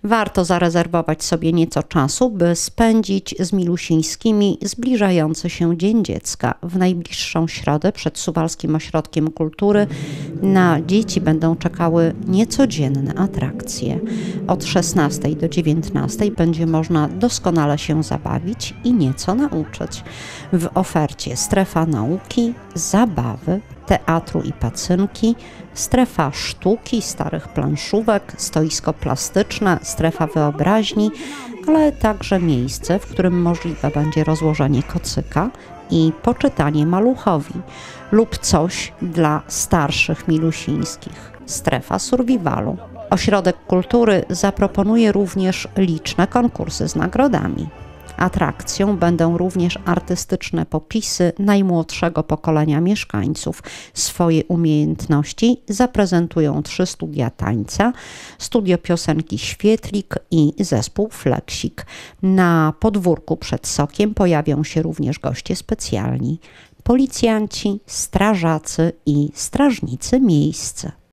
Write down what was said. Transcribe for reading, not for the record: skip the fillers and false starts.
Warto zarezerwować sobie nieco czasu, by spędzić z milusińskimi zbliżający się Dzień Dziecka. W najbliższą środę przed Suwalskim Ośrodkiem Kultury na dzieci będą czekały niecodzienne atrakcje. Od 16 do 19 będzie można doskonale się zabawić i nieco nauczyć. W ofercie strefa nauki, zabawy, teatru i pacynki, strefa sztuki, starych planszówek, stoisko plastyczne, strefa wyobraźni, ale także miejsce, w którym możliwe będzie rozłożenie kocyka i poczytanie maluchowi lub coś dla starszych milusińskich. Strefa survivalu. Ośrodek Kultury zaproponuje również liczne konkursy z nagrodami. Atrakcją będą również artystyczne popisy najmłodszego pokolenia mieszkańców. Swoje umiejętności zaprezentują 3 studia tańca, studio piosenki Świetlik i zespół Fleksik. Na podwórku przed Sokiem pojawią się również goście specjalni, policjanci, strażacy i strażnicy miejscy.